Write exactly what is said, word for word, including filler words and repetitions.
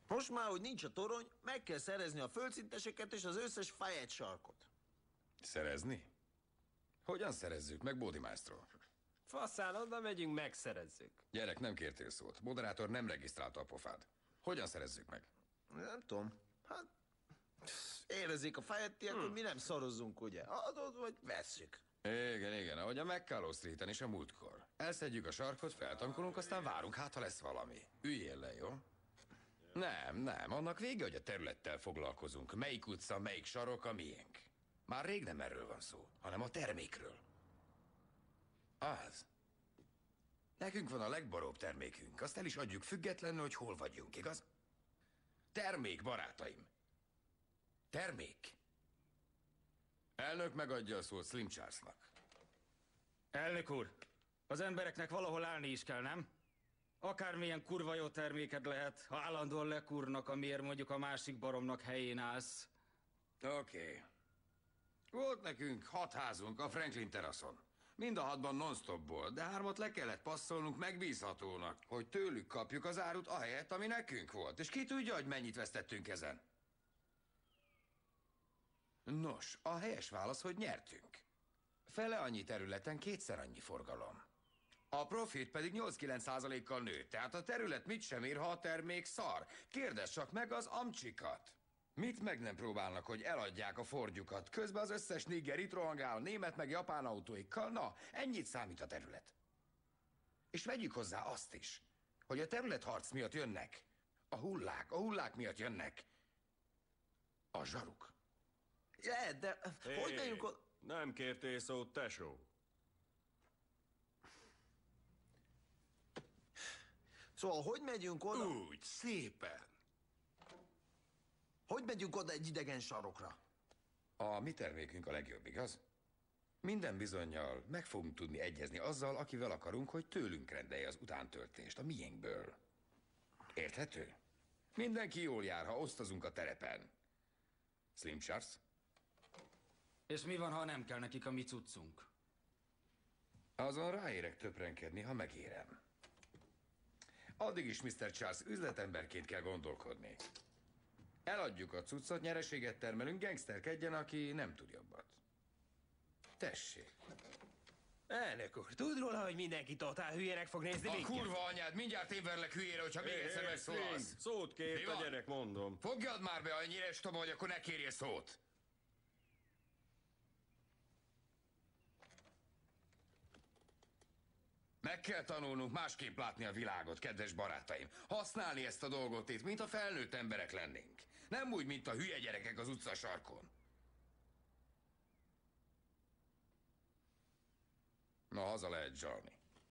Most már, hogy nincs a torony, meg kell szerezni a földszinteseket és az összes fejet sarkot. Szerezni? Hogyan szerezzük meg, Bódi Maestro? Faszán, oda megyünk, megszerezzük. Gyerek, nem kértél szót. Moderátor nem regisztrálta a pofád. Hogyan szerezzük meg? Nem tudom. Hát, érezzék a fejettiek, hmm. hogy mi nem szorozzunk, ugye? Adod, vagy vesszük. Igen, igen, ahogy a McCallum Streeten is a múltkor. Elszedjük a sarkot, feltankolunk, aztán várunk, hát ha lesz valami. Üljél le, jó? Nem, nem, annak vége, hogy a területtel foglalkozunk. Melyik utca, melyik sarok a miénk. Már rég nem erről van szó, hanem a termékről. Az. Nekünk van a legbaróbb termékünk, azt el is adjuk függetlenül, hogy hol vagyunk, igaz? Termék, barátaim. Termék. Elnök megadja a szót Slim Charlesnak. Elnök úr, az embereknek valahol állni is kell, nem? Akármilyen kurva jó terméked lehet, ha állandóan lekúrnak, amiért mondjuk a másik baromnak helyén állsz. Oké. Okay. Volt nekünk hat házunk a Franklin teraszon. Mind a hatban non-stopból, de hármat le kellett passzolnunk megbízhatónak, hogy tőlük kapjuk az árut ahelyett, ami nekünk volt. És ki tudja, hogy mennyit vesztettünk ezen? Nos, a helyes válasz, hogy nyertünk. Fele annyi területen kétszer annyi forgalom. A profit pedig nyolc-kilenc százalékkal nőtt, tehát a terület mit sem ér, ha a termék szar. Kérdezz csak meg az amcsikat. Mit meg nem próbálnak, hogy eladják a Fordjukat, közben az összes nigger itt rohangál, német meg japán autóikkal, na, ennyit számít a terület. És vegyük hozzá azt is, hogy a területharc miatt jönnek, a hullák, a hullák miatt jönnek a zsaruk. Lehet, de hey, hogy megyünk oda? Nem kértél szót, tesó. Szóval, hogy megyünk oda? Úgy, szépen. Hogy megyünk oda egy idegen sarokra? A mi termékünk a legjobb, igaz? Minden bizonnyal meg fogunk tudni egyezni azzal, akivel akarunk, hogy tőlünk rendelje az utántöltést, a miénkből. Érthető? Mindenki jól jár, ha osztozunk a terepen. Slim Charles? És mi van, ha nem kell nekik a mi cuccunk? Azon ráérek töprenkedni, ha megérem. Addig is, miszter Charles, üzletemberként kell gondolkodni. Eladjuk a cuccot, nyereséget termelünk, gangsterkedjen, aki nem tud jobbat. Tessék. Elnök úr, tud róla, hogy mindenki totál hülyének fog nézni A minket? kurva anyád, mindjárt én verlek hülyére, hogyha még egyszer megszólalsz. Szót kért a gyerek, mondom. Fogjad már be, annyira estom, hogy akkor ne kérje szót. Meg kell tanulnunk másképp látni a világot, kedves barátaim. Használni ezt a dolgot itt, mint a felnőtt emberek lennénk. Nem úgy, mint a hülye gyerekek az utcasarkon. Na, haza lehet zsalni.